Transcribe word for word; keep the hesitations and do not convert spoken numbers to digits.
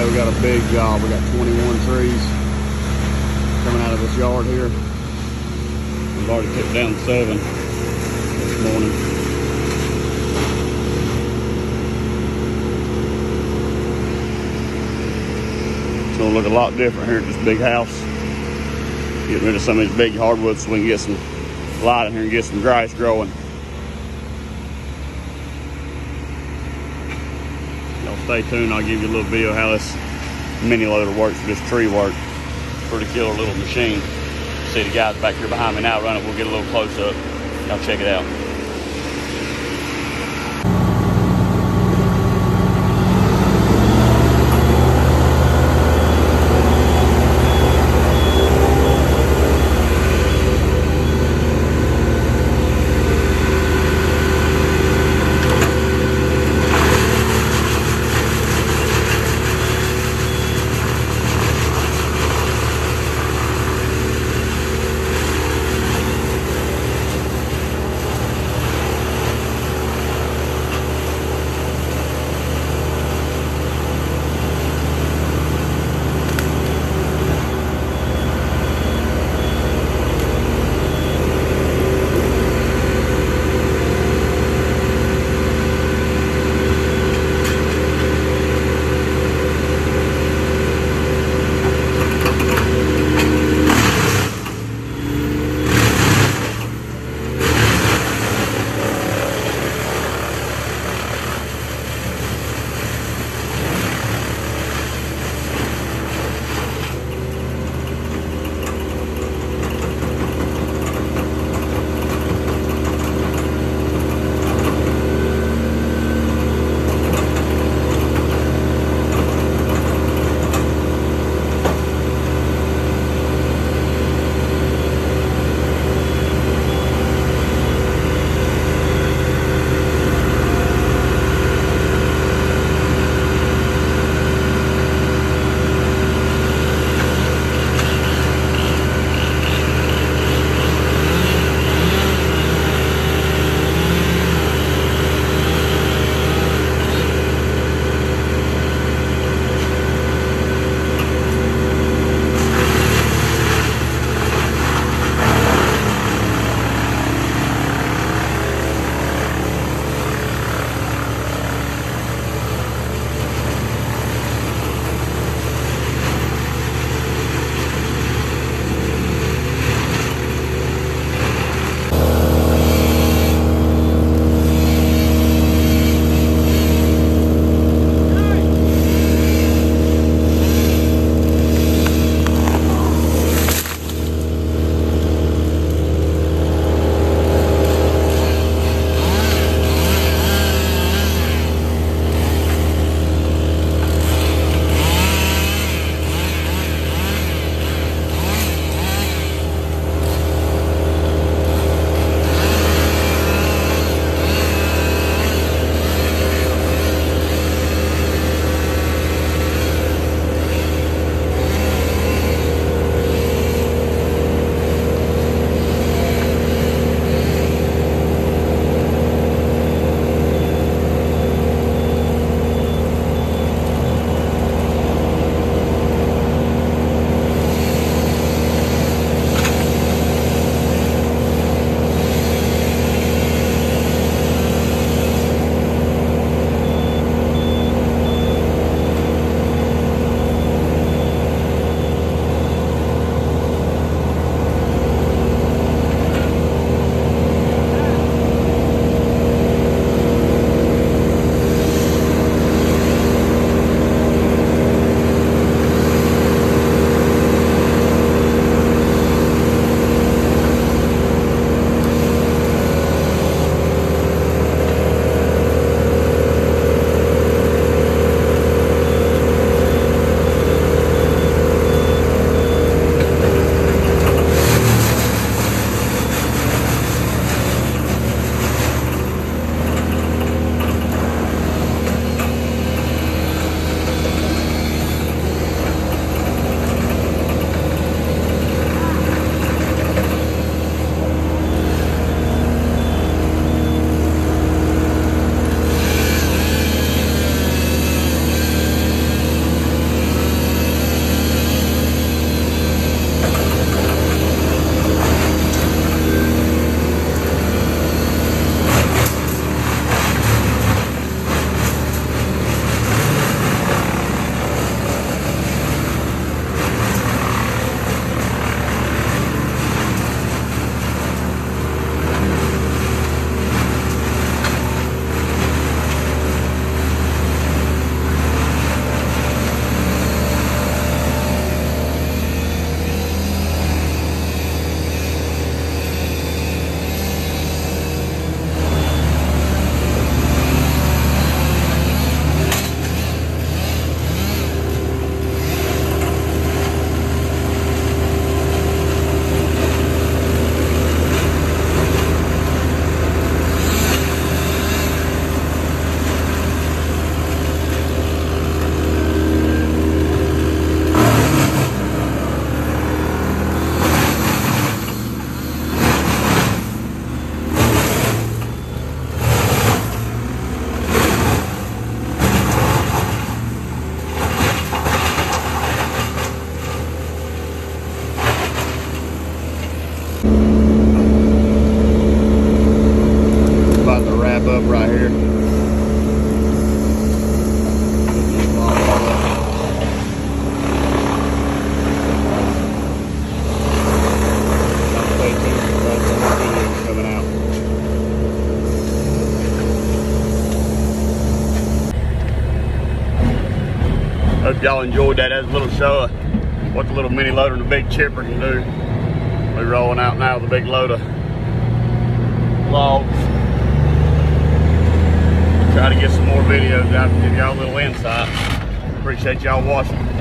today we got a big job. We got twenty-one trees coming out of this yard here. We've already took down seven this morning. It's gonna look a lot different here at this big house. Getting rid of some of these big hardwoods so we can get some light in here and get some grass growing. Y'all stay tuned. I'll give you a little video how this mini loader works for this tree work. Pretty killer little machine. See the guys back here behind me now running. We'll get a little close up. Y'all check it out. Hope y'all enjoyed that as a little show of what the little mini loader and the big chipper can do. We're rolling out now with a big load of logs. Try to get some more videos out to give y'all a little insight. Appreciate y'all watching.